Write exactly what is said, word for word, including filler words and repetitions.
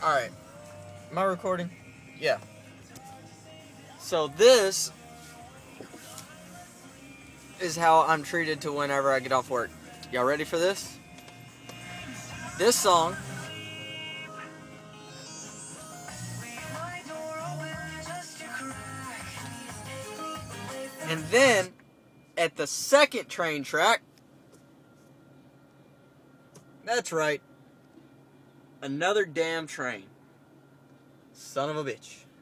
Alright. Am I recording? Yeah. So this is how I'm treated to whenever I get off work. Y'all ready for this? This song and then at the second train track, that's right, another damn train. Son of a bitch.